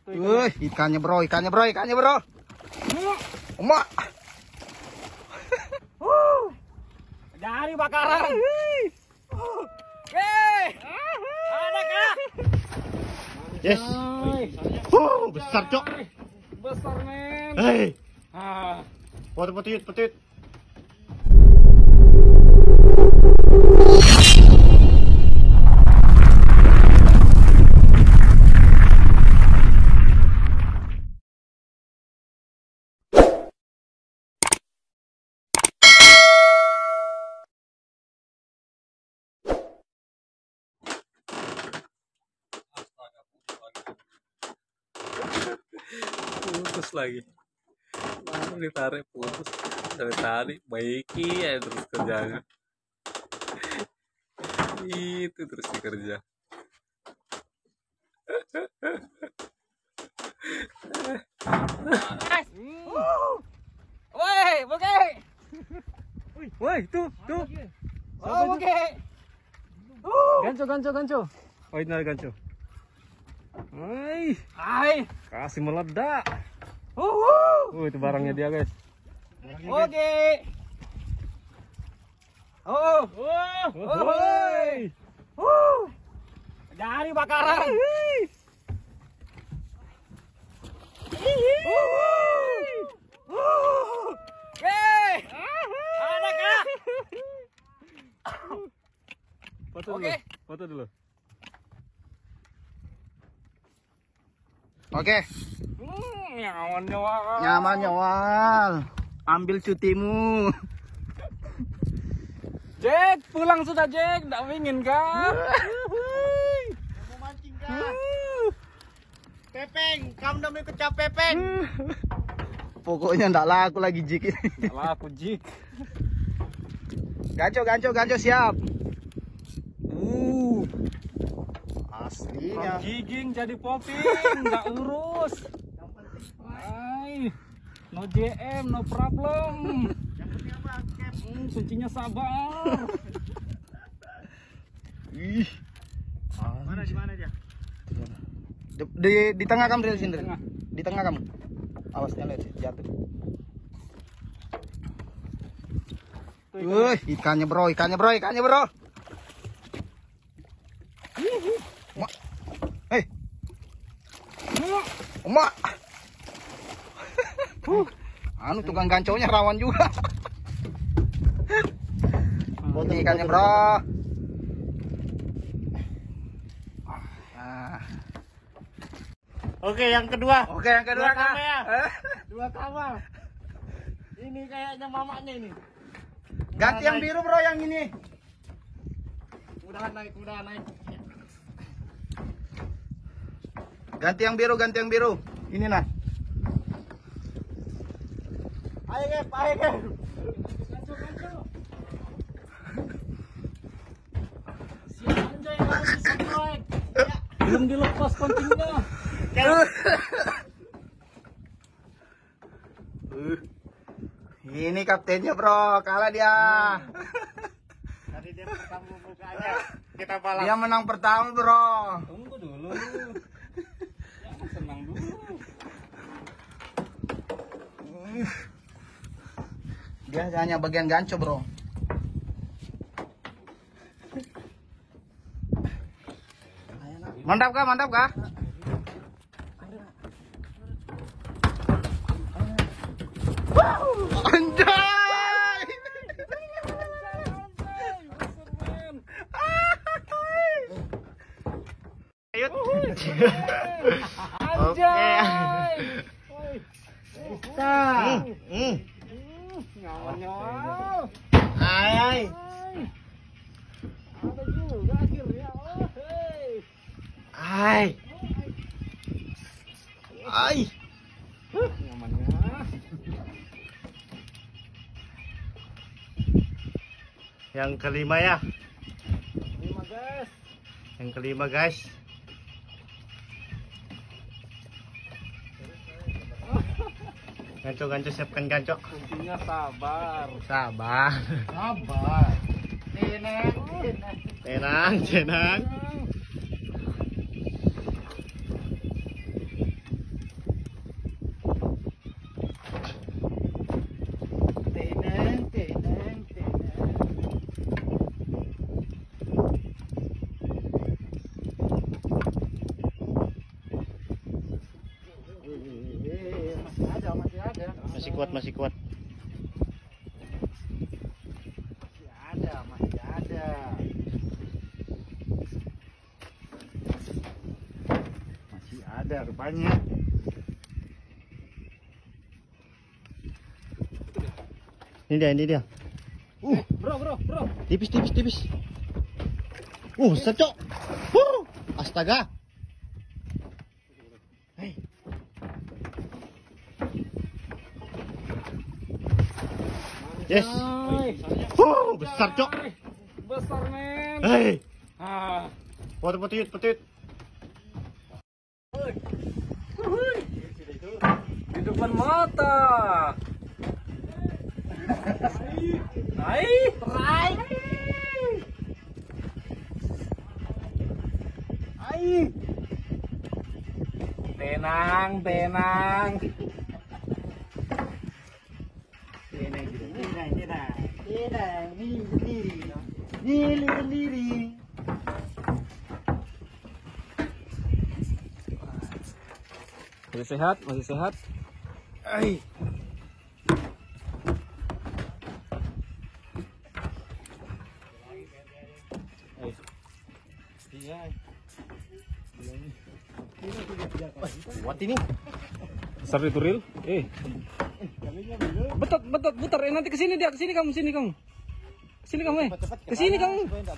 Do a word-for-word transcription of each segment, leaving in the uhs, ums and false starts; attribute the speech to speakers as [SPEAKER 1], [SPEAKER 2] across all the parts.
[SPEAKER 1] Wih, ikannya bro, ikannya bro, ikannya bro. Emak.
[SPEAKER 2] Dari bakaran. Hei, ada kah?
[SPEAKER 1] Yes. Uh, besar cok.
[SPEAKER 2] Besar men.
[SPEAKER 1] Hei.
[SPEAKER 2] Ah.
[SPEAKER 1] Foto petut, petut.
[SPEAKER 3] Putus lagi, baru ditarik putus dari tadi, baiki ya terus kerjanya itu terus dikerja.
[SPEAKER 2] Woi, Boke.
[SPEAKER 3] Woi, tuh tuh
[SPEAKER 2] Oh, Boke.
[SPEAKER 3] ganco ganco ganco, oh ini ada ganco. Hai,
[SPEAKER 2] Hai.
[SPEAKER 3] kasih meledak.
[SPEAKER 2] Uh.
[SPEAKER 3] Oh, itu barangnya dia guys.
[SPEAKER 2] Oke. Oh.
[SPEAKER 3] Wah,
[SPEAKER 2] Oh,
[SPEAKER 3] woi.
[SPEAKER 2] Uh. Dari bakaran. Hei, ada kah?
[SPEAKER 3] Foto dulu,
[SPEAKER 2] Oke.
[SPEAKER 3] foto dulu.
[SPEAKER 1] Oke,
[SPEAKER 2] Hmm, nyaman nyaman.
[SPEAKER 1] nyaman nyawal. Ambil cutimu.
[SPEAKER 2] Jack, pulang sudah Jack. Nggak ingin kan?
[SPEAKER 1] Mau mancing kan? Pepeng, kamu udah mau ikut cap Pepeng. Pokoknya ndak laku lagi jik ini.
[SPEAKER 2] Nggak laku Jack.
[SPEAKER 1] Ganco, ganco, ganco siap. Uh, aslinya.
[SPEAKER 2] From jigging jadi popping, nggak urus. Hai, no J M, no problem. Hmm, kuncinya sabar.
[SPEAKER 1] Ih,
[SPEAKER 2] Mana di mana dia?
[SPEAKER 1] di, di, di tengah kamu dari sini.
[SPEAKER 2] Tengah.
[SPEAKER 1] Di tengah kamu. Awasnya lihat jatuh. Wih, ikannya bro, ikannya bro, ikannya bro. Emak. Hei. Emak. Anu tukang ganconya rawan juga. Foto ikannya bro. Nah.
[SPEAKER 2] Oke, yang kedua.
[SPEAKER 1] Oke, yang kedua
[SPEAKER 2] Dua
[SPEAKER 1] Kak.
[SPEAKER 2] kama ya?
[SPEAKER 1] Eh,
[SPEAKER 2] Dua kapal. Ini kayaknya mamanya ini.
[SPEAKER 1] ganti yang biru bro, yang ini.
[SPEAKER 2] Udah naik, udah naik.
[SPEAKER 1] Ganti yang biru, ganti yang biru. Ini nah.
[SPEAKER 2] Ayo Gep, ayo Gep. Ganco, ganco. Si Anjay lagi strike. Ya, belum dilepas pancingnya.
[SPEAKER 1] Uh, ini kaptennya bro, kalah dia.
[SPEAKER 2] Tadi dia pertama bukanya. Kita balap.
[SPEAKER 1] Dia menang pertama bro.
[SPEAKER 2] Tunggu dulu. Jangan senang dulu.
[SPEAKER 1] Dia hanya bagian ganco bro. Mantap kah, mantap kah? Anjay! Ayo.
[SPEAKER 2] Anjay.
[SPEAKER 1] Bisa. Hmm.
[SPEAKER 2] Nyawa-nyawa.
[SPEAKER 1] Ay.
[SPEAKER 2] Ada juga akhirnya. Oh, hey.
[SPEAKER 1] Ay. Ay.
[SPEAKER 2] Nyamannya.
[SPEAKER 1] Yang kelima ya.
[SPEAKER 2] Lima guys.
[SPEAKER 1] Yang kelima guys. Ganco-ganco siapkan ganco.
[SPEAKER 2] Kuncinya sabar.
[SPEAKER 1] Sabar.
[SPEAKER 2] Sabar. Tenang,
[SPEAKER 1] Tenang, tenang.
[SPEAKER 2] Masih kuat, masih kuat.
[SPEAKER 1] Masih ada, masih ada. Masih ada rupanya.
[SPEAKER 2] Ini dia, ini dia.
[SPEAKER 3] Uh, bro, bro, bro.
[SPEAKER 2] Tipis, tipis, tipis. Uh, secok. Uh, astaga. Hei. Yes. Uh, besar, Cok.
[SPEAKER 3] Besar, men.
[SPEAKER 2] Hei.
[SPEAKER 3] Ah.
[SPEAKER 2] Potut, potut, potut.
[SPEAKER 3] Di depan mata. Naik, naik.
[SPEAKER 1] Ai.
[SPEAKER 3] Tenang, tenang.
[SPEAKER 1] Tenang, tenang, tenang. Tenang, milih sendiri. Milih sendiri.
[SPEAKER 3] Masih sehat, masih sehat.
[SPEAKER 1] Ai.
[SPEAKER 2] Kuat ini.
[SPEAKER 3] Besar itu real. Eh. Betot, betot, putar. Eh, nanti kesini dia, kesini kamu, sini kamu. Kesini kamu, eh. Kesini kamu.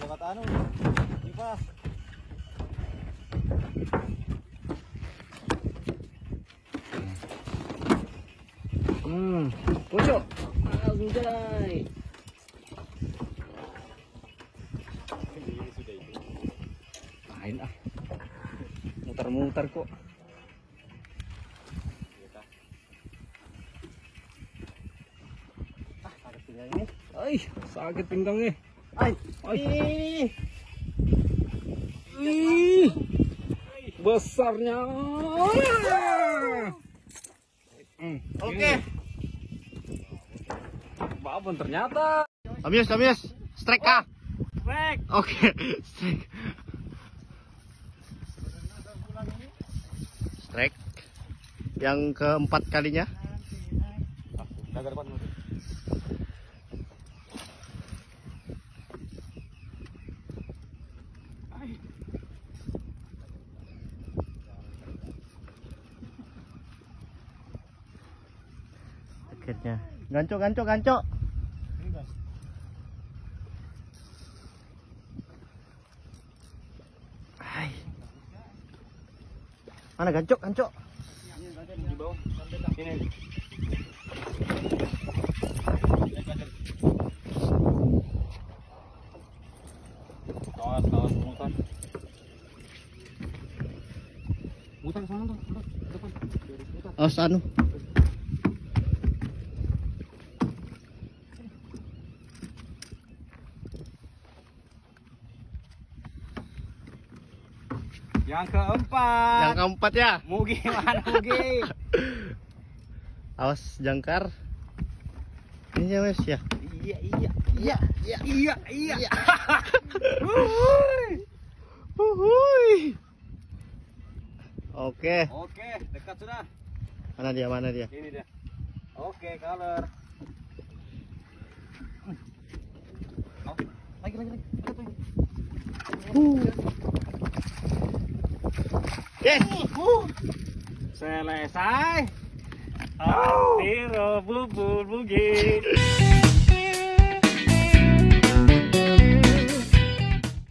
[SPEAKER 3] Hmm, pojok. Anjay. Main ah. Muter-muter kok. Ay, sakit pinggangnya.
[SPEAKER 1] Ai.
[SPEAKER 3] Ay. Ih. Besarnya. Hmm,
[SPEAKER 1] Oke.
[SPEAKER 3] Babon ternyata.
[SPEAKER 2] Amius, amius. Strike kah?
[SPEAKER 3] Strike.
[SPEAKER 2] Oke, strike. Strike. Yang keempat kalinya. Akhirnya. Gancok, gancok, gancok. Hai. Mana gancok, gancok?
[SPEAKER 3] Di bawah. Sini. Awas, awas, mutar. Mutar sana tuh, depan.
[SPEAKER 2] Oh, anu.
[SPEAKER 1] Yang keempat.
[SPEAKER 2] Yang keempat ya.
[SPEAKER 1] Mugi mana Mugi?
[SPEAKER 2] Awas jangkar. Ini ya Mas ya.
[SPEAKER 1] Iya iya iya iya iya iya. Wuhui.
[SPEAKER 2] Wuhui. Oke.
[SPEAKER 1] Oke, dekat sudah.
[SPEAKER 2] Mana dia? Mana dia?
[SPEAKER 1] Ini dia. Oke, color. Oh, lagi lagi lagi.
[SPEAKER 2] Uh. Yes.
[SPEAKER 1] Selesai. Oh, bubur bugi.